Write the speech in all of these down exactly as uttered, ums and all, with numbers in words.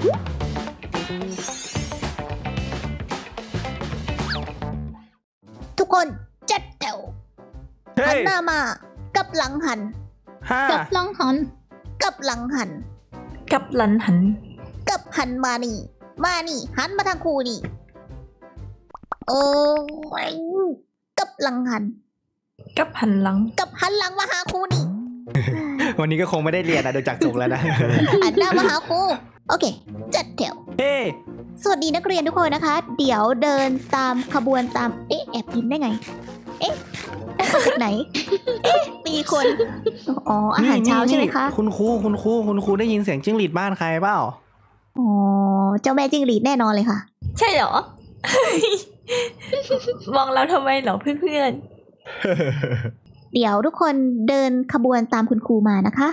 ทุกคนจัดแถวหันหน้ามากับหลังหันกับหลังหันกับหลังหันกับหลังหันกับหันมานี่มานี่หันมาทางครูนี่โอ้ยกับหลังหันกับหันหลังกับหันหลังมาหาครูนี่วันนี้ก็คงไม่ได้เรียนนะโดยจากจงแล้วนะหันหน้ามาหาครูโอเคจัดแถวเฮ้สวัสดีนักเรียนทุกคนนะคะเดี๋ยวเดินตามขบวนตามเอ๊ะแอบกินได้ไงเอ๊ะจากไหนเอ๊ะมีคนอ๋ออาหารเช้าใช่ไหมคะคุณครูคุณครูคุณครูได้ยินเสียงจิ้งหรีดบ้านใครเปล่าอ๋อเจ้าแม่จิ้งหรีดแน่นอนเลยค่ะใช่เหรอ มองเราทำไมเหรอเพื่อนๆเดี๋ยวทุกคนเดินขบวนตามคุณครูมานะคะ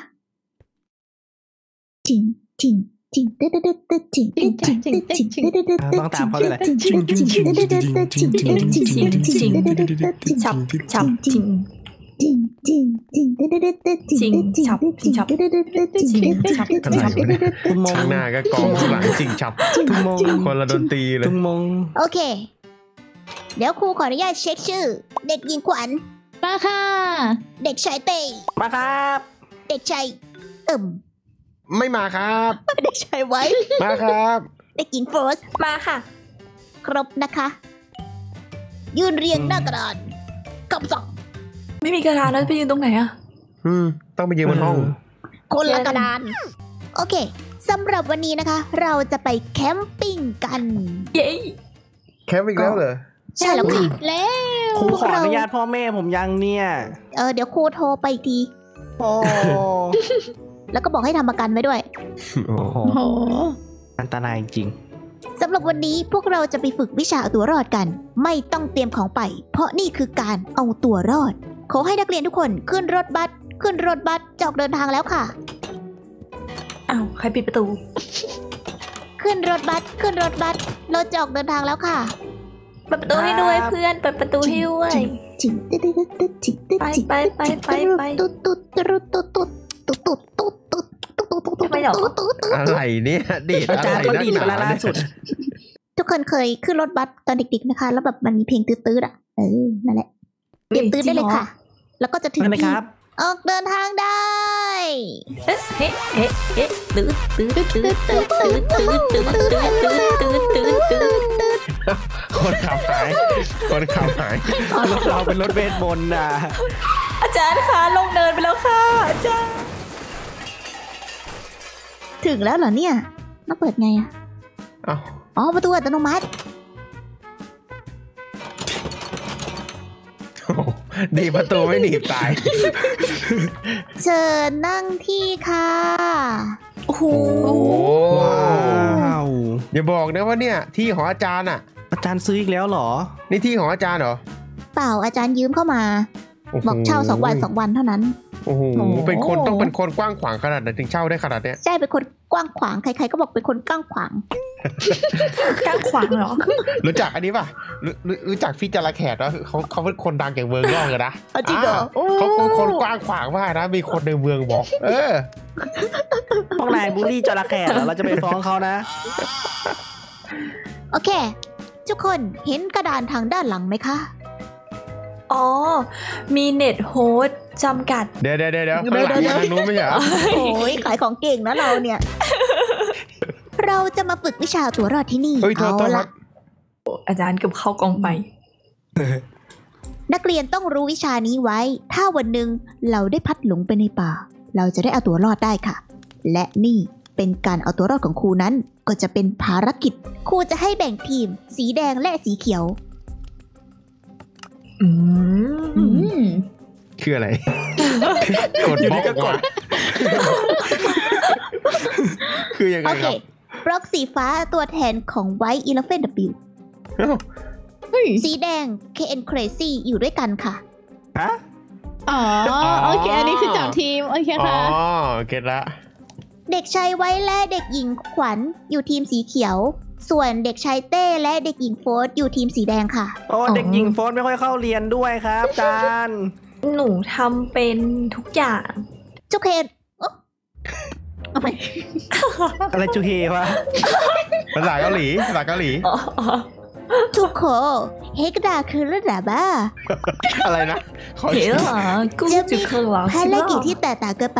จริงจริงจริงตึ๊ดตึ๊ดตึ๊ดจริงจริงจริงจริงจริงต้องตามเขาเลยแหละจริงจริงจริงจริงจริงจริงจริงจริงจริงจริงจริงฉับฉับจริงจริงจริงจริงตึ๊ดตึ๊ดตึ๊ดจริงจริงฉับฉับตึ๊ดตึ๊ดตึ๊ดจริงฉับฉับข้างหน้าก็กองข้างหลังจริงฉับทุ่งมงคนละดนตรีเลยทุ่งมงโอเคเดี๋ยวครูขออนุญาตเช็คชื่อเด็กหญิงขวัญมาค่ะเด็กชายเต้มาครับเด็กชายเอิ่มไม่มาครับเด็กชายไว้มาครับเด็กหญิงโฟสมาค่ะครบนะคะยืนเรียงหน้ากระดานกับสองไม่มีกระดานแล้วไปยืนตรงไหนอ่ะอืมต้องไปยืนบนห้องคนละกระดานโอเคสำหรับวันนี้นะคะเราจะไปแคมปิ้งกันเย้แคมป์อีกแล้วเหรอใช่แล้วค่ะแล้วครูขออนุญาตพ่อแม่ผมยังเนี่ยเออเดี๋ยวครูโทรไปอีกทีโอ้แล้วก็บอกให้ทำประกันไว้ด้วยโอ้โหอันตรายจริงสำหรับวันนี้พวกเราจะไปฝึกวิชาเอาตัวรอดกันไม่ต้องเตรียมของไปเพราะนี่คือการเอาตัวรอดขอให้นักเรียนทุกคนขึ้นรถบัสขึ้นรถบัสจะออกเดินทางแล้วค่ะอ้าวใครปิดประตูขึ้นรถบัสขึ้นรถบัสเราจะออกเดินทางแล้วค่ะเปิดประตูให้ด้วยเพื่อนเปิดประตูให้ด้วยไปไปไปไปไปตุ๊ดตุ๊ดตุ๊ดตุ๊ดตุ๊ดตุ๊ดตุ๊ดตุ๊ดตุ๊ดตุ๊ดตุ๊ดตุ๊ดตุ๊ดอะไรเนี่ยดีอาจารย์ก็ดีไปล่าสุดทุกคนเคยขึ้นรถบัสตอนเด็กๆนะคะแล้วแบบมันมีเพลงตื้อๆอ่ะเออนั่นแหละเตรียมตื้อได้เลยค่ะแล้วก็จะถึงที่ออกเดินทางได้เฮ้เฮ้เฮ้เฮ้ตื้อตื้อตื้อตื้อตื้อตื้อตื้อตื้อตื้อตื้อตื้อตื้อคนขับหายคนขับหายรถเราเป็นรถเวทมนต์นะอาจารย์คะลงเนินไปแล้วค่ะอาจารย์ถึงแล้วเหรอเนี่ยต้องเปิดไงอ่ะอ๋อประตูอัตโนมัติดีประตูไม่หนีบตายเชิญนั่งที่ค่ะโอ้โหว้าวอย่าบอกนะว่าเนี่ยที่ของอาจารย์อ่ะอาจารย์ซื้ออีกแล้วเหรอนี่ที่ของอาจารย์เหรอเปล่าอาจารย์ยืมเข้ามาบอกเช่าสองวันสองวันเท่านั้นโอ้โหเป็นคนต้องเป็นคนกว้างขวางขนาดไหนถึงเช่าได้ขนาดเนี้ยใช่เป็นคนกว้างขวางใครๆก็บอกเป็นคนกว้างขวางกว้างขวางเหรอรู้จักอันนี้ป่ะรู้รู้จักพี่จระแขกแล้วเขาเขาเป็นคนดังอย่างเมืองนอกเลยนะจริงเหรอเขาเป็นคนกว้างขวางมากนะมีคนในเมืองบอกเออพวกนายบูลลี่จระแขกเราจะไปฟ้องเขานะโอเคทุกคนเห็นกระดานทางด้านหลังไหมคะอ๋อมีเน็ตโฮสต์จำกัดเดี๋ยวเดี๋ยวเดี๋ยวข้างหลังทางนู้นไม่ใช่เหรอโอ้ยขายของเก่งนะเราเนี่ยเราจะมาฝึกวิชาตัวรอดที่นี่เอาละอาจารย์เกือบเข้ากองไปนักเรียนต้องรู้วิชานี้ไว้ถ้าวันหนึ่งเราได้พัดหลงไปในป่าเราจะได้เอาตัวรอดได้ค่ะและนี่เป็นการเอาตัวรอดของครูนั้นก็จะเป็นภารกิจครูจะให้แบ่งทีมสีแดงและสีเขียวอืมคืออะไรกดบล็อกกดคือยังไงครับบล็อกสีฟ้าตัวแทนของ White Elephant W สีแดง เค เอ็น Crazy อยู่ด้วยกันค่ะฮะอ๋อโอเคอันนี้คือจับทีมโอเคค่ะอ๋อเก็ตละเด็กชายไว้และเด็กหญิงขวัญอยู่ทีมสีเขียวส่วนเด็กชายเต้และเด็กหญิงโฟสอยู่ทีมสีแดงค่ะโอ้เด็กหญิงโฟสไม่ค่อยเข้าเรียนด้วยครับอาจารย์หนูทำเป็นทุกอย่างเจ้าเคนอะไรจูเฮวะภาษาเกาหลีภาษาเกาหลีอ๋ออ๋อทุกคนเฮกดาคือระดับบ้าอะไรนะขอเห็อีนกเหรอกูจุดเครื่องหลังภารกิจที่แตกต่างกันไป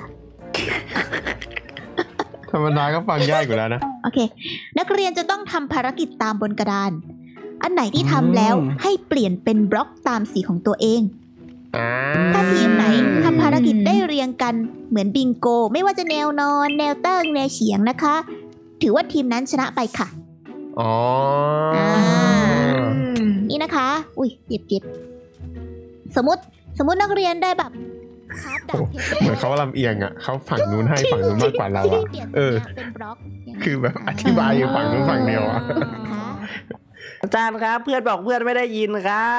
ธรรมดาก็ฟังยากอยู่แล้วนะโอเค นักเรียนจะต้องทำภารกิจตามบนกระดาน อันไหนที่ทำแล้วให้เปลี่ยนเป็นบล็อกตามสีของตัวเองอ่าถ้าทีมไหนทำภารกิจได้เรียงกันเหมือนบิงโก ไม่ว่าจะแนวนอน แนวตั้งแนวเฉียงนะคะ ถือว่าทีมนั้นชนะไปค่ะอ๋ออ่าอืมนี่นะคะ อุ้ยเจ็บเจ็บสมมติสมมตินักเรียนได้แบบคาร์ดดาบเพชรเหมือนเขาลำเอียงอ่ะเขาฝั่งนู้นให้ฝั่งนู้นมากกว่าเราอ่ะเปลี่ยนเออเป็นบล็อกย่างนี้คือแบบอธิบายอยู่ฝั่งนู้นฝั่งเดียวอ่ะนะคะอาจารย์ครับเพื่อนบอกเพื่อนไม่ได้ยินครับ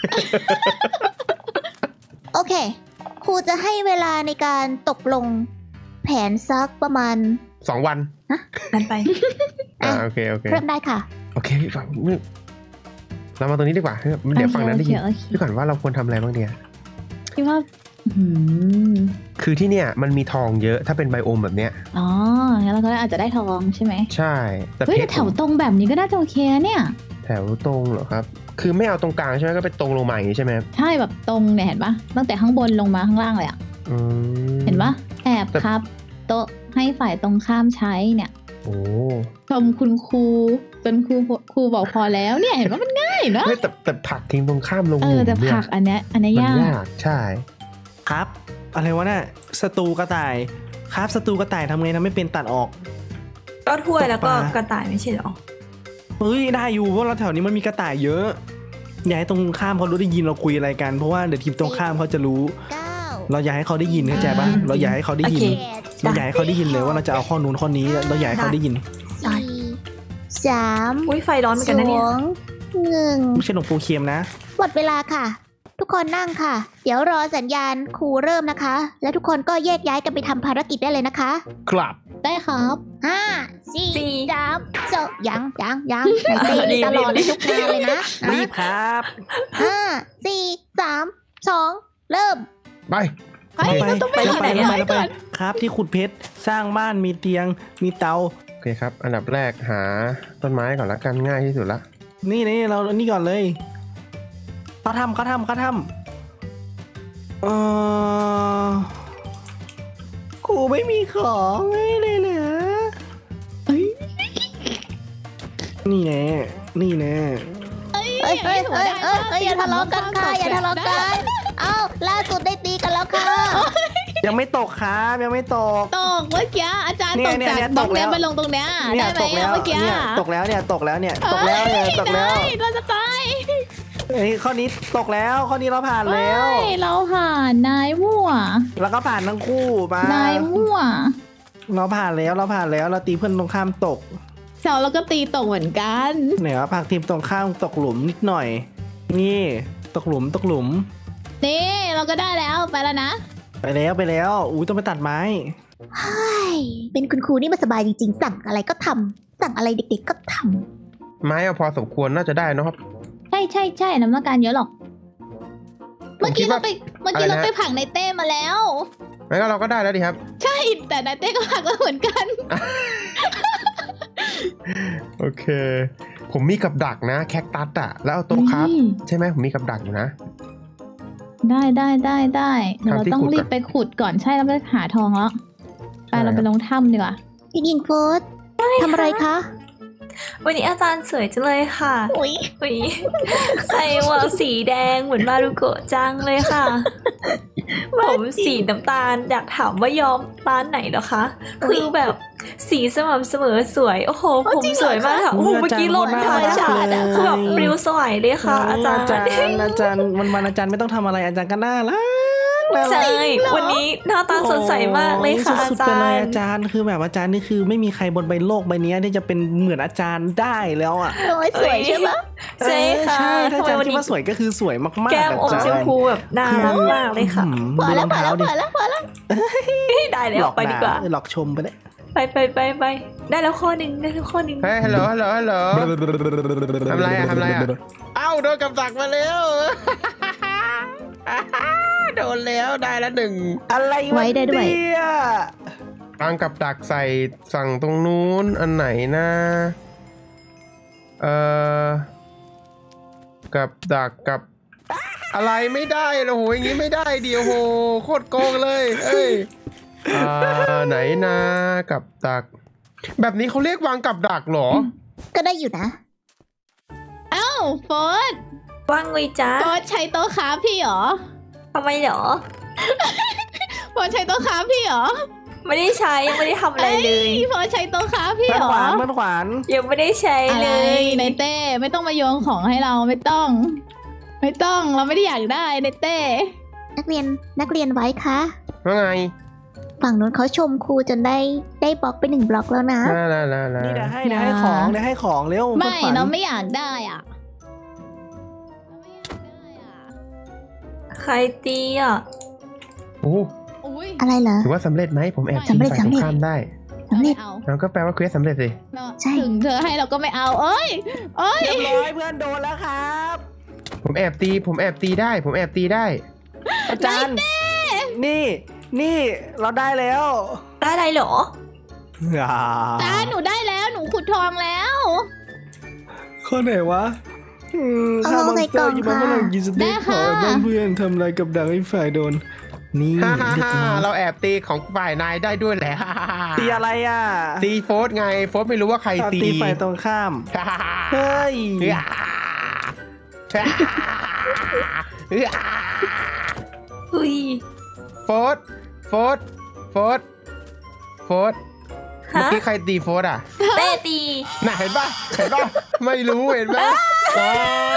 โอเค ครูจะให้เวลาในการตกลงแผนซักประมาณสองวันนั่นไปอ่าโอเคโอเคเริ่มได้ค่ะโอเคฝั่งนี้เรามาตรงนี้ดีกว่าเดี๋ยวฝั่งนั้นได้ยินโอเคโอเคพี่ก่อนว่าเราควรทำอะไรบ้างเนี่ยคิดว่าอืมคือที่เนี่ยมันมีทองเยอะถ้าเป็นไบโอมแบบเนี้ยอ๋องั้นเราก็อาจจะได้ทองใช่ไหมใช่แต่เฮ้ยเพแต่ชรแถวตรงแบบนี้ก็น่าจะโอเคนะเนี่ยแถวตรงเหรอครับ คือไม่เอาตรงกลางใช่ไหมก็เป็นตรงลงมาอย่างนี้ใช่ไหมใช่แบบตรงเนี่ยเห็นปะตั้งแต่ข้างบนลงมาข้างล่างเลยอะอืมเห็นปะแอบแต่ครับโต๊ะให้ฝ่ายตรงข้ามใช้เนี่ยโอ้ชมคุณครูจนครูครูบอกพอแล้วเนี่ยเห็นว่ามันง่ายเนาะเฮ้ยแต่แต่ผลักทิ้งตรงข้ามลงเอหอลุมแต่เนี่ยผักอันเนี้ยอันเนี้ยมันยากยากใช่ครับ อะไรวะน่ะสตูกระต่ายครับสตูกระต่ายทำไงทำไม่เป็นตัดออกก็ถ้วยแล้วก็ตกปลากระต่ายไม่ใช่เหรอเฮ้ยได้อยู่เพราะเราแถวนี้มันมีกระต่ายเยอะอย่าให้ตรงข้ามเขารู้ได้ยินเราคุยอะไรกันเพราะว่าเดี๋ยวทีมตรงข้ามเขาจะรู้เก้าเราอยากให้เขาได้ยินเข้าใจปะเราอยากให้เขาได้ยินโอเคเราอยากให้เขาได้ยินเลยว่าเราจะเอาข้อนู้นข้อนี้เราอยากให้เขาได้ยินสี่สามอุ้ยไฟร้อนเหมือนสกันนะเนี่ยองหนึ่งไม่ใช่หลวงปู่เคียมนะหมดเวลาค่ะ ทุกคนนั่งค่ะ เดี๋ยวรอสัญญาณครูเริ่มนะคะ และทุกคนก็แยกย้ายกันไปทำภารกิจได้เลยนะคะครับได้ครับห้าสี่สี่สามสองยังยังยังไหนเต้นรีบตลอดรีบทุกงานเลยนะรีบครับห้าสี่สามสองเริ่มไปไปเราต้องไปเราที่ไปไหนเราไปไปเราไปก่อนครับที่ขุดเพชรสร้างบ้านมีเตียงมีเตาโอเคครับ อันดับแรกหาต้นไม้ก่อนละกันง่ายที่สุดละนี่นี่เรานี่ก่อนเลยเขาทำเขาทำเขาทำเออกูไม่มีของเลยนะเอ้ยนี่แน่นี่แน่เอ้ยเอ้ยเอ้ยเอ้ยเอ้ยเอ้ยอย่าทะเลาะกันค่ะอย่าทะเลาะกันเอ้าล่าสุดได้ตีกันแล้วค่ะยังไม่ตกครับยังไม่ตกตกเมื่อกี้อาจารย์เนี่ตยกเนี่ยจากเนี่ยบล็อกตกแล้เนี้ยว มาลงตรงเนี้ยเนี่ได้ยไหมตกแล้วเมื่อกี้เนี่ยตกแล้วเนี่ยตกแล้วเนี่ยตกแล้วเนี่ยตกแล้วเฮ้ยเราจะตายเอ้ยข้อนี้ตกแล้วข้อนี้เราผ่านแล้วเฮ้ยเราผ่านนายมั่วแล้วก็ผ่านทั้งคู่มานายมั่วเราผ่านแล้วเราผ่านแล้วเราตีเพื่อนตรงข้ามตกเสาเราก็ตีตกเหมือนกันเนี่ยว่าผักทีมตรงข้ามตกหลุมนิดหน่อย นี่ตกหลุมตกหลุมนี่เราก็ได้แล้วไปแล้วนะไปแล้วไปแล้วอุ้ยต้องไปตัดไม้เฮ้ยเป็นคุณครูนี่มันสบายจริงๆ สั่งอะไรก็ทำสั่งอะไรเด็กๆก็ทำไม้เอาพอสมควรน่าจะได้เนอะครับใช่ใช่ใช่น้ำหนักการเยอะหรอกผมเมื่อคิกี้ดเราว่าไปเมื่อกี้อะไรเรานะไปผลักในเต้มาแล้วงั้นก็เราก็ได้แล้วดิครับใช่แต่นายเต้ก็ผลักเราเหมือนกันโอเค ผมมีกับดักนะ แคคตัสอะแล้วเอาโต๊ะครับนี่ใช่ไหมผมมีกับดักอยู่นะได้ได้ได้ได้เดี๋ยวเราทำที่ต้องขุดรีก่บอนไปขุดก่อนใช่เราไปหาทองแล้วไปใช่เราไปลงถ้ำดีกว่าพี่ยิงโฟสทำอะไรคะวันนี้อาจารย์สวยจังเลยค่ะอุ้ยอุ๊ยใส่หมวกสีแดงเหมือนมารุโกะจังเลยค่ะ ผมสีน้ำตาลอยากถามว่ายอมร้านไหนเหรอคะ คือแบบสีสม่ำเสมอสวย โอ้โห ผมสวยมากค่ะ โอ้โห เมื่อกี้ลงทางฉาดอะคือแบบปลิวสวยเลยค่ะ อาจารย์อาจารย์อาจารย์วันวันอาจารย์ไม่ต้องทำอะไรอาจารย์ก็น่ารักน่ารักใช่ วันนี้หน้าตาสดใสมากเลยค่ะโอ้อาสุดๆจาไปเลยรย์อาจารย์คือแบบอาจารย์นี่คือไม่มีใครบนใบโลกใบนี้ที่จะเป็นเหมือนอาจารย์ได้แล้วอ่ะโอ้ยสวยใช่ปะใช่ค่ะใช่ถ้าอาจารย์ทำไมวันคิดนี้ว่าสวยก็คือสวยมากๆแก้มอมอาจารย์ชมพูแบบน่ารักมากเลยค่ะอืมพอดูรแล้วองพอเท้าแล้วดิพอแล้วพอแล้วได้แล้วไปดีกว่าหลอกชมไปเลยไปไปไปไปได้แล้วข้อหนึ่งได้แล้วข้อหนึ่งเฮ้ยฮัลโหลฮัลโหลฮัลโหล ทำอะไรอะทำอะไรอะ เอ้าโดนกับดักมาแล้ว โดนแล้วได้แล้วหนึ่งอะไรไว้ได้ด้วยเนี่ยวางกับดักใส่สั่งตรงนู้นอันไหนนะเอ่อกับดักกับอะไรไม่ได้โอ้โหอย่างงี้ไม่ได้เดียวโหโคตรโกงเลยเอ้ยอ่าไหนนะกับดักแบบนี้เขาเรียกวางกับดักเหรอก็ได้อยู่นะเอ้าโฟร์ดว่างไงจ้าโฟร์ดใช้โต๊ะค้าพี่เหรอทำไมเหรอโฟร์ดใช้โต๊ะค้าพี่เหรอไม่ได้ใช้ยังไม่ได้ทำอะไรเลยโฟร์ดใช้โต๊ะค้าพี่เพื่อเหนรอขวานเพื่อนขวานยังไม่ได้ใช้อะไรเลยในเต้ไม่ต้องมาโยงของให้เราไม่ต้อง ไม่ต้องเราไม่ได้อยากได้ในเต้นักเรียนนักเรียนไว้คะว่าไงฝั่งนู้นเขาชมครูจนได้ได้บล็อกไปหนึ่งบล็อกแล้วนะลาลาลาลานี่เดี๋ยวให้เดี๋ยวให้ของเดี๋ยวให้ของเร็วไม่พื่อนขวัญเราไม่อยากได้อ่ะใครตีอ่ะโอ้อุ้ยอะไรเหรอถือว่าสำเร็จไหมผมแอบสำเร็จฝ่ายตรงสำเร็จข้ามได้สำเร็จเอาแล้วก็แปลว่าเควสสำเร็จสิเราใช่ถึงเธอให้เราก็ไม่เอาเอ้ยเอ้ยเรียบร้อยเพื่อนโดนแล้วครับผมแอบตีผมแอบตีได้ ผมแอบตีได้อาจารย์นี่นี่เราได้แล้วได้อะไรเหรออ่าตาหนูได้แล้วหนูขุดทองแล้วข้อไหนวะอืมเอาข้าวลมังงในสเตกล่อองร์กินมันค่ะฝรั่งกินสเต็กขอบ้านเพื่อนทำลายกับดักให้ฝ่ายโดน นี่ฮ่าฮ่าเรียบฮ่าร้อยเราแอบตีของฝ่ายนายได้ด้วยแหละ ฮ่าฮ่าฮ่าตีอะไรอ่ะตีโฟสไงโฟสไม่รู้ว่าใครอ่ะตีตีฝ่ายตรงข้ามฮ่าฮ่าฮ่าเฮ้ยเฮ้ยเฮ้ยเฮ้ยอุ้ยโฟสโฟสโฟสโฟสเมื่อฮะกี้ใครตีโฟสอ่ะเต้ตีน่ะเห็นปะเห็นปะไม่รู้เห็นไหมอ่า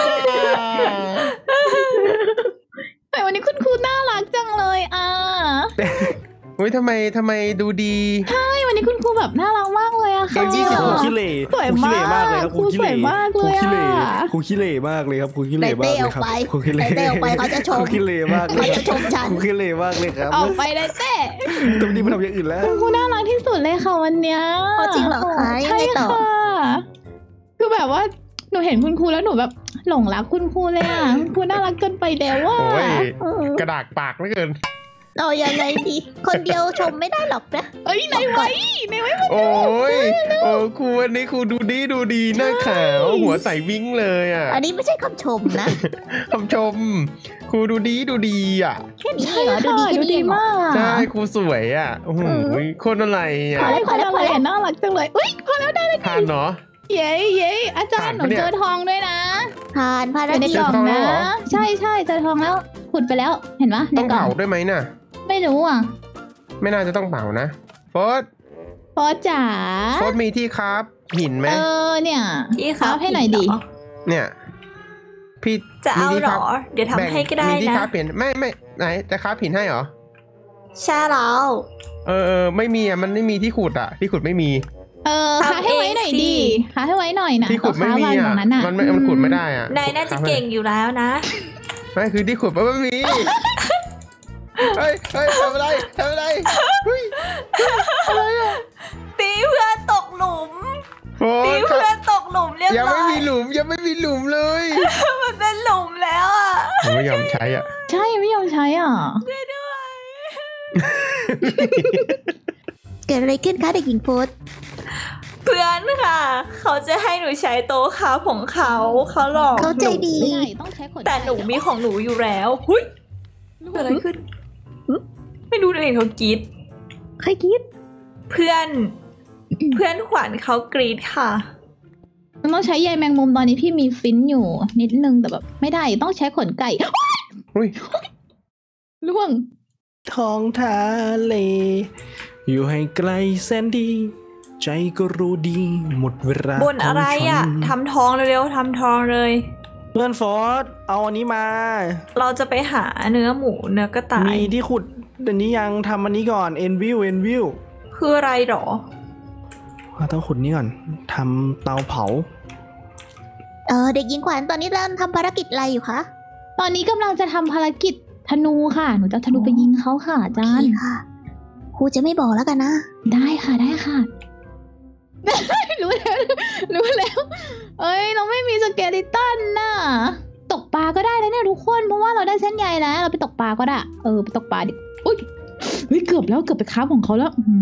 แต่วันนี้คุณครูน่ารักจังเลยอ่ะเฮ้ยทำไมทำไมดูดีใช่วันนี้คุณครูแบบน่ารักมากเลยอะค่ะจริงเหรอครูขี้เหร่สวยครูขี้เหร่มากมากเลยครับครูสวยมากครูเลยขี้เหร่อะครูขี้เหร่มากเลยครับครูขี้เหร่มากเลยครับไปครูขี้เหร่ไปเต้ออกไปเขาจะชมครูขี้เหร่มากเลยเขาจะชมฉันครูขี้เหร่มากเลยครับออกไปเลยเต้ตรงนี้มาทำอย่างอื่นแล้วคุณครูน่ารักที่สุดเลยค่ะวันเนี้ยอ๋อจริงเหรอคะยังใช่ไงต่อค่ะคือแบบว่าหนูเห็นคุณครูแล้วหนูแบบหลงรักคุณครูเลยอ่ะคุณครูน่ารักเกินไปแล้วว่าโอ้ยเออกระดากปากเหลือเกินเอายังไงดี คนเดียวชมไม่ได้หรอกนะเอ้ยในไว้ในไว้มันโอ้ยโอ้ครูวันนี้ครูดูดีดูดีหน้าขาวหัวใสวิ่งเลยอ่ะอันนี้ไม่ใช่คำชมนะคำชม ครูดูดีดูดีอ่ะแค่นี้เองเหรอ ดูดีค่ะแค่ดูนี้ดีเองเหรอมากใช่ครูสวยอ่ะโอ้โหคนอะไรอ่ะอะไรคนอะไรอ่ะน่ารักจังเลยอุ้ยพอแล้วได้เลยทานเนาะเย้เย้อาจารย์หนูผ่านปะเนี่ยเจอทองด้วยนะผ่านภารอยู่ในกิจกล่องเจอทองแล้นะวเหรอใช่ใช่เจอทองแล้วขุดไปแล้วเห็นปะในต้องกล่อเผาง ด้วยไหมน่ะไม่รู้อ่ะไม่น่าจะต้องเผานะโฟสโฟร์จ๋าโฟสมีที่ครับหินไหมเออเนี่ยพี่ครัคะบให้หน่อยดิเรเนี่ยพี่จะเอามีที่เหรคอบเดี๋ยวทำแบ่งให้ก็ได้มีที่นะครับเปลี่ยนไม่ไม่ไหนจะครับหินให้เหรอใช่แล้วเออเออไม่มีอ่ะมันไม่มีที่ขุดอ่ะที่ขุดไม่มีเออทำหาให้ไว้หน่อยเองสิดิหาให้ไว้หน่อยนะที่ขุดไม่มีตัวค้าอ่ะวางตรงนั้นน่ะมันไม่มันขุดไม่ได้อ่ะนายน่าจะเก่งอยู่แล้วนะไม่คือที่ขุดมันไม่มีเฮ้ยเฮ้ยทำอะไรทำอะไรเฮ้ยตีเพื่อนตกหลุมโอ้ตียเพื่อนตกหลุมเรียบยังร้ไม่อยมีหลุมยังไม่มีหลุมเลยมันเป็นหลุมแล้วอ่ะผมไม่ยอมใช้อ่ะใช่ไม่ยอมใช้อ่ะเกิดอะไรขึ้นคะเด็กหญิงโฟสเพื่อนค่ะ เขาจะให้หนูใช้โต๊ะค้าของเขาเขาหลอกเขาใจดีไม่ได้ต้องใช้ขนแต่หนูมีของหนูอยู่แล้วหุยเกิดอะไรขึ้นหึไม่รู้เลยเขากรีดใครคิดเพื่อน เพื่อนขวัญเขากรีดค่ะมันต้องใช้ใยแมงมุมตอนนี้พี่มีฟินอยู่ นิดนึงแต่แบบ ไม่ได้ต้องใช้ขนไก่อุ้ยล่วงท้องทะเล อยู่ให้ไกลแสนดี ใจก็รู้ดี หมดเวลาบนอะไรอ่ะของฉันทำทองเร็วๆทำทองเลยเพื่อนฟอสเอาอันนี้มาเราจะไปหาเนื้อหมูเนื้อกระต่ายมีที่ขุดอันนี้ยังทำอันนี้ก่อนเอ็นวิวเอ็นวิวคืออะไรหรอต้องขุดนี้ก่อนทำเตาเผาเออเด็กหญิงขวัญตอนนี้เราทำภารกิจอะไรอยู่คะตอนนี้กำลังจะทำภารกิจธนูค่ะ หนูจะเอาธนูไปยิงเขาค่ะอาจารดีย์ค่ะ ครูจะไม่บอกแล้วกันนะได้ค่ะได้ค่ะ รู้แล้วรู้แล้ว เอ้ยเราไม่มีสเกลิตันน่ะ ตกปลาก็ได้นะเนี่ยทุกคนเพราะว่าเราได้เส้นใยแล้ว เราไปตกปลาก็ได้เออไปตกปลาดิอุ้ยเฮ้ยเกือบแล้วเกือบไปค้าบของเขาแล้วอื้อหือ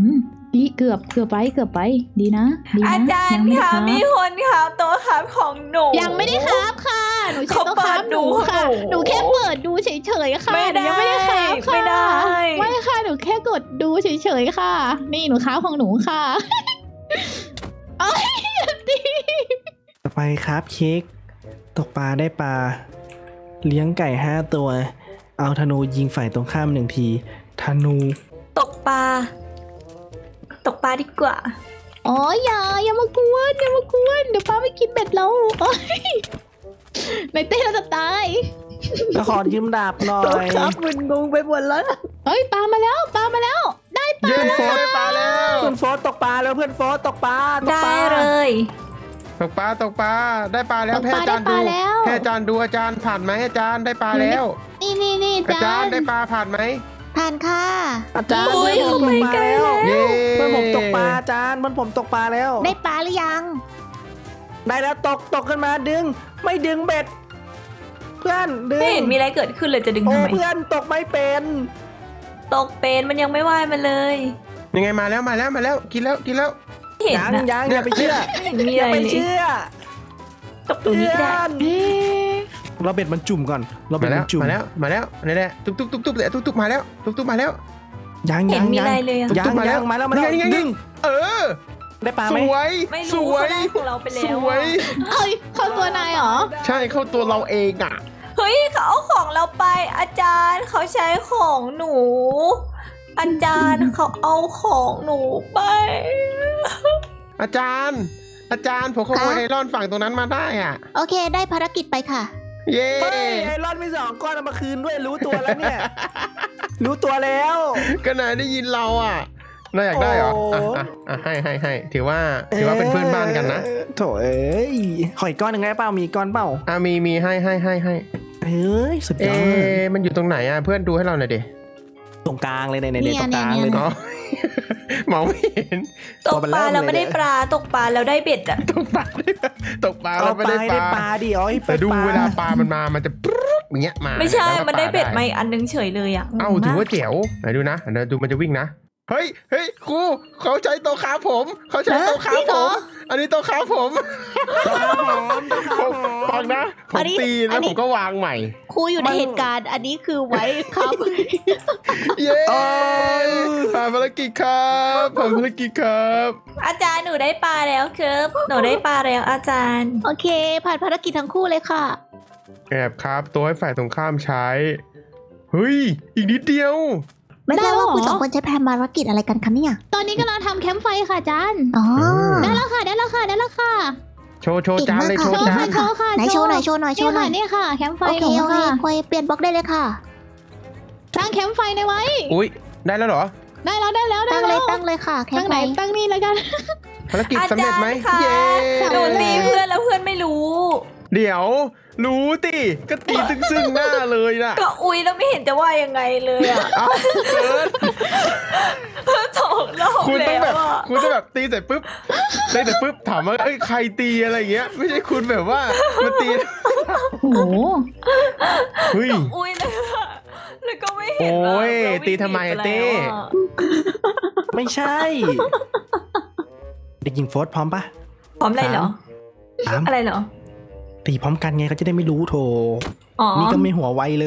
ดีเกือบเกือบไปเกือบไปดีนะดีนะอาจารย์งไม่ได้ค่ะรับมีคนค่ะตัวครับของหนูยังไม่ได้ครับค่ะหนูใช้ตัวครับหนูค่ะเขาเปิดดูหนูแค่เปิดดูเฉยๆค่ะไม่ได้ยังไม่ได้ครับค่ะไม่ได้ไม่ค่ะหนูแค่กดดูเฉยๆค่ะ นี่หนูครับของหนูค่ะเอ้ยอย่าตีต่อไปครับเค้กตกปลาได้ปลา เลี้ยงไก่ห้าตัว เอาธนูยิงฝ่ายตรงข้ามหนึ่งทีธนูตกปลาตกปลาดีกว่าอ๋ออย่าอย่ามากวนอย่ามากวนเดี๋ยวป้าไม่กินเบ็ดเราโอ๊ยในเต้เราจะตายก็ขอยืมดาบหน่อยครับมึนงงไปหมดแล้วเฮ้ยปลามาแล้วปลามาแล้ว ได้ปลาเย้ได้ปลาแล้วเพื่อนโฟสตกปลาแล้วเพื่อนโฟสตกปลาตกได้ปลาเลยตกปลาตกปลาได้ปลาแล้วตกแพปทลาย์อาได้จารย์ปดูลาแล้วแพทย์อาจารย์ดูอาจารย์ผ่านไหมอาจารย์ได้ปลาแล้วนี่นี่นี่อาจาจารย์นได้ปลาผ่านไหมผ่านค่ะอาจารย์โอ้ยเพื่อนผมตกปลาแล้วเย้เพื่อนผมตกปลาอาจารย์เพื่อนผมตกปลาแล้วได้ปลาหรือยังได้แล้วตกตกขึ้นมาดึง ไม่ดึงเบ็ด เพื่อนดึงไม่เห็นมีอะไรเกิดขึ้นเลยจะดึงโอ้ทำไมเพื่อนตกไม่เป็นตกเป็นมันยังไม่ว่ายมาเลยยังไงมาแล้วมาแล้วมาแล้วกินแล้วกินแล้วไม่เห็นยังนะยังอย่าไปเชื่อไม่เห็นมีออะย่าไรไปเลยเชื่อตกตรงนี้เพื่ก็อได้นเอ๊ะเราเบ็ดมันจุ่มก่อน เราเบ็มาดแล้มัวนจุ่มมาแล้วมาแล้วนี่แหละตุ๊บตุ๊บตุ๊บตุ๊บเลยตุ๊บตุ๊บมาแล้วตุ๊บตุ๊บมาแล้วยังเห็ยันงมียัอะไรงเลยอะยังตุ๊บมาแล้ยัวงมาแล้วมาแล้วนี่ไงนี่ไงดึงเออได้ปลาสไหมวยไม่สรู้วเขายได้ของเราไปสแล้ววยเอ้ยเข้าตัวนายเหรอใช่เข้าตัวเราเองอ่ะเฮ้ยเขาเอาของเราไป อาจารย์เขาใช้ของหนู อาจารย์เขาเอาของหนูไปอาจารย์ อาจารย์ผมขโมยไอรอนฝั่งตรงนั้นมาได้อ่ะโอเค ได้ภารกิจไปค่ะเย้เฮ้ยไอรอนมีสองก้อนเอามาคืนด้วยรู้ตัวแล้วเนี่ย รู้ตัวแล้วก็นายได้ยินเราอ่ะนายอยากได้เหรอโอ้อ่ะอ่ะอ่ะให้ให้ให้ถือว่าถือว่าเป็นเพื่อนบ้านกันนะเออโถเอ้ยขออีกก้อนหนึ่งไงเปล่ามีก้อนเปล่าอ่ะมีมีให้ให้ให้ให้เฮ้ยสุดยเอ๊อดะมันอยู่ตรงไหนอ่ะเพื่อนดูให้เราหน่อยดิตรงกลางเลยในในเนี่ในยตรงกลางเนี่เลย ยอ๋อ มองไม่เห็นตกปลาแล้วไม่ได้ปลา ตกปลาแล้วได้เบ็ดอะตกปลาได้ปลาตกปลาเอาแล้วปไม่ลาได้ให้ปได้ลาปลาดิอ๋อแต่ดูเวลาปลามันมามันจะปุ๊บอย่างเงี้ยมาไม่ใช่แล้วก็มันได้เบ็ดปลามาอีกอันนึงเฉยเลยอะเอ้างงถือมากว่าเจ๋วไหนดูนะเดี๋ยวดูมันจะวิ่งนะเฮ้ยเฮ้ยครูเขาใช้โต๊ะขาผมเขาใช้โต๊ะขาจริงเหผรอมอันนี้โต๊ะขาผมผมฟังนะผอัมนนี้ตีอัแล้วนนี้ผมก็วางใหม่ครูอยู่ในเหตุการณ์ อันนี้คือไว้ครับเย้ผ่านภารกิจครับผ่านภารกิจครับอาจารย์หนูได้ปลาแล้วครับหนูได้ปลาแล้วอาจารย์โอเค ผ่านภารกิจทั้งคู่เลยค่ะแอบครับตัวให้ฝ่ายตรงข้ามใช้เฮ้ยอีกนิดเดียวไม่ทราบว่าได้เหรอคุณสองคนใช้ภารกิจอะไรกันคะเนี่ยตอนนี้กำลังทำแคมป์ไฟค่ะอาจารย์อ๋อได้แล้วค่ะได้แล้วค่ะได้แล้วค่ะโชว์โชว์จานเลยเก่โชงว์มากจาค่ะนโชว์ค่ะไหนโชว์หน่อยโชว์หน่อยโชว์หน่อยนี่ค่ะแคมป์ไฟโอเคของโอเคค่ะควยเปลี่ยนบล็อกได้เลยค่ะตั้งแคมป์ไฟในไว้อุ้ยได้แล้วเหรอได้แล้วได้แล้วได้ตั้งเลแล้ยว ตั้งเลยค่ะ แค่ตั้งไหนไหนตั้งนี่แล้วกันภารกิจสำเร็จไหมอาจารย์ค่ะเย้หนูตีเพื่อนแล้วเพื่อนไม่รู้เดี๋ยว รู้ติก็ตีซึ่งซึ่งหน้าเลยน่ะก็อุ้ยแล้วไม่เห็นจะว่ายังไงเลยอะเอ้าเกินสองรอบคุณต้องแล้แบวบอะคุณต้องแบบตีเสร็จปุ๊บตีเสร็จปุ๊บถามว่าเอ้ยใครตีอะไรอย่างเงี้ย ไม่ใช่คุณแบบว่ามาตีโอ้โหเฮ้ยอุ้ยเลยอะแล้วก็ไม่เห็นโอ้ยว่าเราวิ่งตีทำไมอะหนีปเต้แล้วอะไม่ใช่เด็กหญิงโฟสพร้อมปะพร้อมอะไรเหรอสามอะไรเหรอตีพร้อมกันไงเขาจะได้ไม่รู้โถอ๋อนี่ก็ไม่หัวไวเลย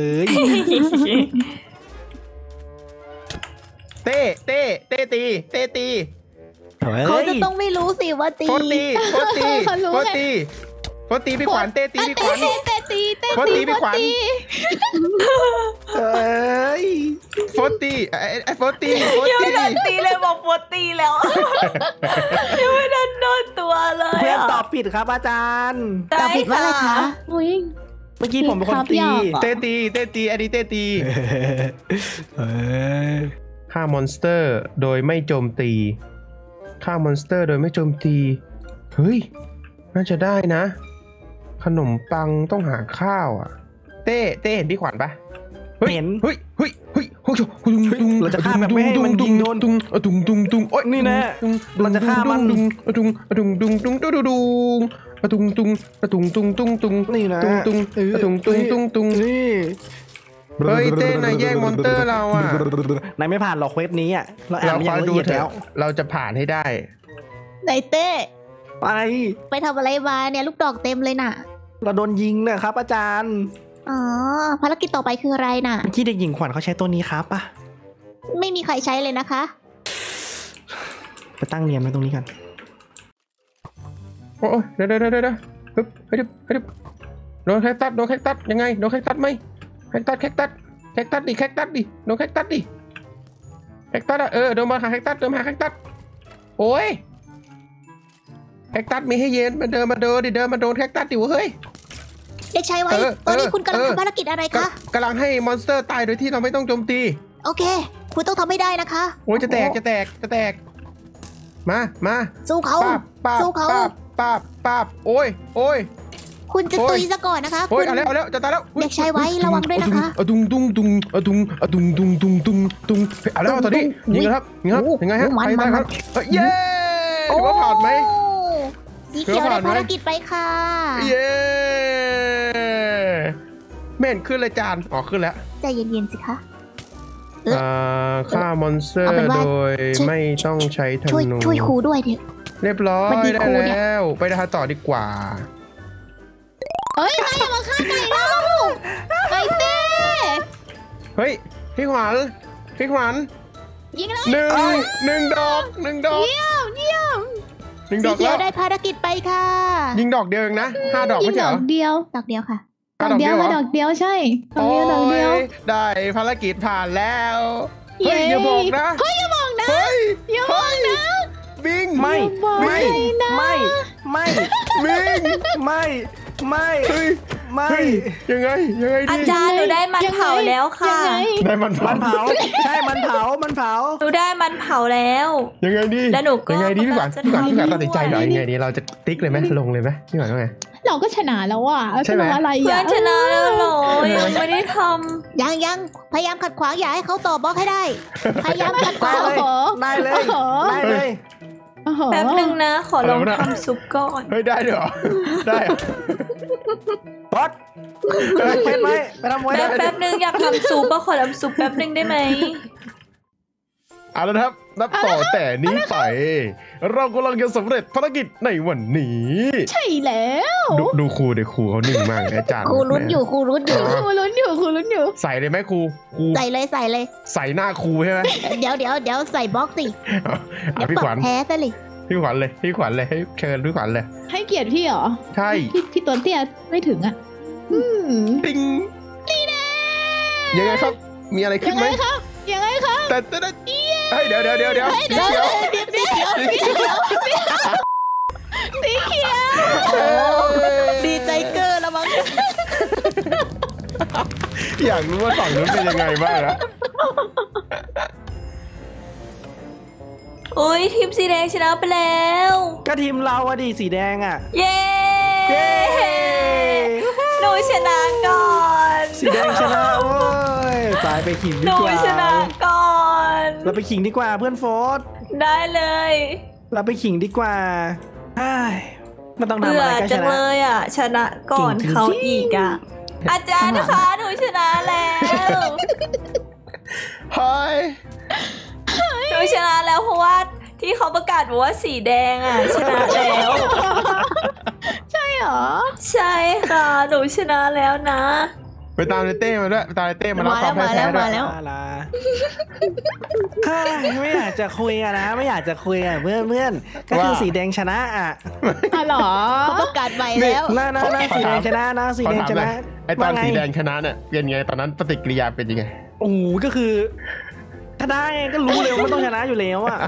เต้เต้เต้ตีเต้ตีเฮ้เขายจะต้องไม่รู้สิว่าตีโฟตีโฟตีเขารู้โฟไงตีโฟตีพี่ขวัญเต้ตีพี่ขวัญเต้เต้ตีเต้โคตรตีตีพี่ขวัญโคตรตีเอ้ยโฟตีไอ้ไอ้โฟตีโฟยังตีไม่ทันตีเลยบอกปวดตีแล้ว ยังไม่ทันโดนตัวเลยเพื่อนอะตอบผิดครับอาจารย์ตอบผิดว่าอะไรคะอุ้ยเมื่อกี้ผมเป็นคนตีครับอยากเต้ตีเต้ตีอันนี้เต้ตีเอ้ยฆ่ามอนสเตอร์โดยไม่โจมตีฆ่ามอนสเตอร์โดยไม่โจมตีเฮ้ยน่าจะได้นะ ขนมปังต้องหาข้าวอ่ะ เต้เต้เห็นพี่ขวัญปะฮ้ยเห็นเฮ้ยเฮ้ยเฮ้ยเฮ้ยดุงดุงเราจะฆ่าแบบไม่ให้มันยิงโดนดุงดุงดุงดุงโอ้ยนี่แน่เราจะฆ่ามันดุงดุงดุงดุงดุงดุงดุงดุงดุงดุงดุงดุงดุงดุงนี่นะดุงดุงเออดุงดุงดุงดุงนี่เฮ้ยเต้นายแย่งมอนเตอร์เราอ่ะนายไม่ผ่านหรอกเควสนี้อ่ะเราอ่านเรามาอคย่าอยงละดูเอียดเถแล้อะวเราจะผ่านให้ได้ไหนเต้ไปไปทำอะไรมาเนี่ยลูกดอกเต็มเลยน่ะเราโดนยิงนะครับอาจารย์อ๋อภารกิจต่อไปคืออะไรน่ะเมื่อกี้เด็กหญิงขวัญเขาใช้ตัวนี้ครับป่ะไม่มีใครใช้เลยนะคะไปตั้งเนียนไว้ตรงนี้กันโอ้ยเดี๋ยวเดี๋ยวเดี๋ยวเดี๋ยวฮึบฮึบฮึบโดนแคคตัสโดนแคคตัสยังไงโดนแคคตัสไหมแคคตัสแคคตัสแคคตัสดิแคคตัสดิโดนแคคตัสดิแคคตัสอะเออโดนมาหาแคคตัสโดนมาหาแคคตัสโอ้ยแคคตัสมีให้เย็นมาเดินมาเดินดิเดินมาโดนแคคตัสดิวะเฮ้ยเด็กชายไว้เออตอนนี้เออคุณกำลังเออทำภารกิจอะไรคะกำลังให้มอนสเตอร์ตายโดยที่เราไม่ต้องโจมตีโอเค คุณต้องทำให้ได้นะคะโอ้ยจะแตกจะแตกจะแตกมามาสู้เขาป้าบป้าบสู้เขาป้าบป้าบป้าบโอ้ยโอ้ยคุณจะโอ้ยตุยซะก่อนนะคะโอ้คุยณเอาแล้วเอาแล้วจะตายแล้วเด็กชายไว้ระวังด้วยนะคะอะดุงดุงดุงอะดุงอะดุงดุงดุงดุงดุงเฮ้ยเอาแล้วตอนนี้ยิงกันครับยิงครับโอ้ยังไงฮะโอ้มันไปได้มันครับเฮ้ยเย้ถือว่าผ่านไหมโอ้สีเขียวถือว่าได้ผ่านไหมภารกิจไปค่ะเย้ไม่เห็นขึ้นเลยจานอ๋อขึ้นแล้วใจเย็นๆสิคะ เอออ่าฆ่ามอนสเตอเอาเป็นร์ว่าโดยช่วยไม่ต้องใช้ธช่วยนูช่วยครูด้วยเถอะเรียบร้อยมันดีได้ครูเนี่ยแล้วไปทาต่อดีกว่าเฮ้ยนายอย่ามาฆ่าไก่เราไก่เต้เฮ้ยพี่ขวัญพี่ขวัญยิงเลยหนึ่งหนึ่งดอกหนึ่งดอกเยี่ยมเยี่ยมหนึ่งดสีอกเขียแล้ว วได้ภารกิจไปค่ะยิงดอกเดียวเองนะห้าดอกยิไม่งใช่ดเหอรอกเดียวดอกเดียวค่ะดอกเดียวค่ะดอกเดียวใช่ดอกโอ้เดียวดอกเดียวยได้ภารกิจผ่านแล้วเย้เฮ้ยอย่าบอกนะเฮ้ยอย่าบอกนะเฮ้ยอย่าบอกนะบิงไม่บอกไม่เลยนะไม่ไม่บิงไม่ไม่เฮ้ยไม่เฮ้ยยังไงยังไงอาดีจารย์หนูได้มันเผาแล้วค่ะยังไงได้มันมันเผาใช่มันเผามันเผาหนูได้มันเผาแล้วยังไงดีแล้วหนูก็ยังไงดีพี่ขวัญกำลังจะพี่ขวัญพี่ขวัญทำตัดสินใจเหรอด้วยยังไงดีเราจะติ๊กเลยไหมลงเลยไหมพี่ขวัญว่าไงเราก็ชนะแล้วอ่ะใช่ไหมชนะอะไรเพื่ออ่ะนชนะแล้วเหรอยังไม่ได้ทยังยังพยายามขัดขวางอย่าให้เขาต่อบล็อกให้ได้ พยายามขัดขได้วางเลยได้เลยได้เลยโอ้โหำแป๊บนึงนะ ขอลองทำซุปก่อนเฮ้ยได้ด้วยเหรอได้เหรอบอสไปทำเควสไหมไปทำเควสแป๊บแป๊บนึงอยากทำซุปก็ขอทำซุปแป๊บนึงได้ไหมเอาละครับนับต่อแต่นี้ไป เรากำลังจะสำเร็จภารกิจในวันนี้ใช่แล้วดูดูครูเดี๋ยวครูเขานิ่งมากเลยอาจารย์ครูลุ้นอยู่ครูลุ้นอยู่ครูลุ้นอยู่ครูลุ้นอยู่ใส่เลยไหมครูครูใส่เลยใส่เลยใส่หน้าครูใช่ไหมเดี๋ยวเดี๋ยวเดี๋ยวใส่บล็อกสิเอาเดี๋เอายวพี่ตขอวับญแพ้ซะเลยพี่ขวัญเลยพี่ขวัญเลยให้เชิญพี่ขวัญเลยให้เกียรติพี่เหรอใช่พี่พี่ตัวเตี้ยไม่ถึงอ่ะ อืมติงนี่แน่ยังไงครับ มีอะไรขึ้ยันงไหไงมครับยังไงครับแต่แต่แต่เฮ้ยเดี๋ยวเดี๋ยวเดี๋ยวเดี๋ยวสีเขียวสีเขียวสีเขียวสีเขียวดีใจเกอร์แล้วมั้งอยากรู้ว่าฝั่งนู้นเป็นยังไงบ้างนะโอ้ยทีมสีแดงชนะไปแล้วก็ทีมเราอะดีสีแดงอะเย้เย้หนูชนะก่อนสีแดงชนะโอ้ยตายไปขิงหดีนูกว่าชนะก่อนเราไปขิงดีกว่าเพื่อนโฟร์ธได้เลยเราไปขิงดีกว่าเฮ้ยมันต้องทำเบื่ออะไรกันชจังนะเลยอ่ะ ชนะก่อนจริงๆเขาอีกอ่ะ อาจารย์นะคะหนูชนะแล้วเฮ้ยหนูชนะแล้วเพราะว่าที่เขาประกาศบอกว่าสีแดงอ่ะ ชนะแล้วใช่เหรอใช่ค่ะหนูชนะแล้วนะไปตามเลเต้มาด้วยไปตามเลเต้มารับความแพ้แพ้ด้วยแล้วมาละเฮ้ยไม่อยากจะคุยอะนะไม่อยากจะคุยอะเพื่อนเพื่อนก็คือสีแดงชนะอะอ๋อเหรอเขาประกาศใหม่แล้วน่าน่าน่าสีแดงชนะนะสีแดงชนะไอตอนว่าไงสีแดงชนะเนี่ยเป็นไงตอนนั้นปฏิกิริยาเป็นยังไงโอ้โหก็คือชนะไงก็รู้เลยว่ามันต้องชนะอยู่แล้วอะ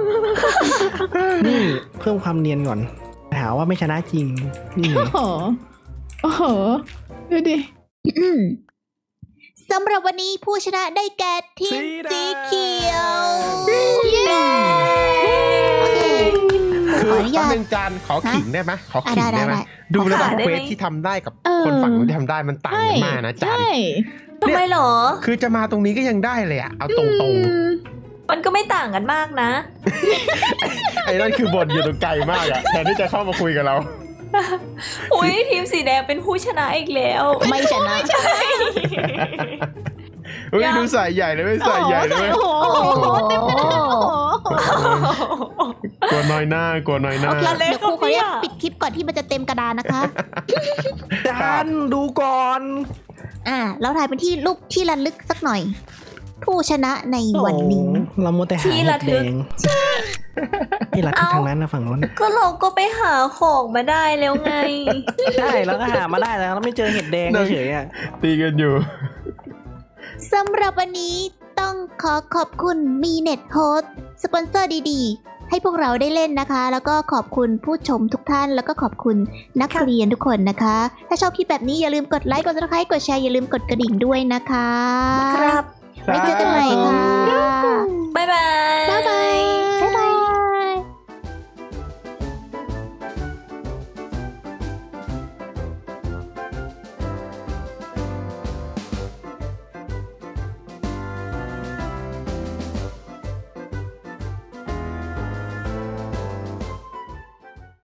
นี่เพิ่มความเนียนก่อนหาว่าไม่ชนะจริงนี่โอ้โห โอ้โห ดูดิอืมสำหรับวันนี้ผู้ชนะได้แก่ทีมสีเขียวเย้โอเคขคือออนุญาแป๊บตนึงจานขอขิงได้ไหมขอขิงอ่ะได้ได้ไหมได้ดูระดับขอขิงได้เควไหมสที่ทำได้กับเออคนฝั่งนู้นที่ทำได้มันต่างกันมากนะจานใช่ทำไมเหรอคือจะมาตรงนี้ก็ยังได้เลยอะเอาตรงอืมมันก็ไม่ต่างกันมากนะๆไอ้นั่นคือบนอยู่ตรงไกลมากอะแทนที่จะเข้ามาคุยกับเราอุ้ยทีมสีแดงเป็นผู้ชนะอีกแล้วไม่ชนะเฮ้ยดูใส่ใหญ่เลยไม่ใส่ใหญ่เลยโอ้โหเต็มไปหมดโอ้โหกลัวน้อยหน้ากลัวน้อยหน้าโอเคอะไรเดี๋ยวครูขออนุญาตครับเนี่ยปิดคลิปก่อนที่มันจะเต็มกระดานนะคะจานดูก่อนอ่าเราถ่ายเป็นที่รูปที่ระลึกสักหน่อย ผู้ชนะในวันนี้โอ้เราโมวแต่หาที่เห็ระดทึแดกงที่ระทึกเอ้าทางนั้นนะฝั่งนู้นก็เราก็ไปหาของมาได้แล้วไงใช่แล้วก็หามาได้แล้วเราไม่เจอเห็ดแดงเฉยๆอ่ะตีกันอยู่สำหรับวันนี้ต้องขอขอบคุณมีเน็ตโฮสสปอนเซอร์ดีๆ ให้พวกเราได้เล่นนะคะ แล้วก็ขอบคุณผู้ชมทุกท่าน แล้วก็ขอบคุณนักเรียนทุกคนนะคะ ถ้าชอบคลิปแบบนี้อย่าลืมกดไลค์กดซับสไครต์กดแชร์อย่าลืมกดกระดิ่งด้วยนะคะครับไว้เจอกันใหม่ค่ะบ๊ายบายบ๊ายบาย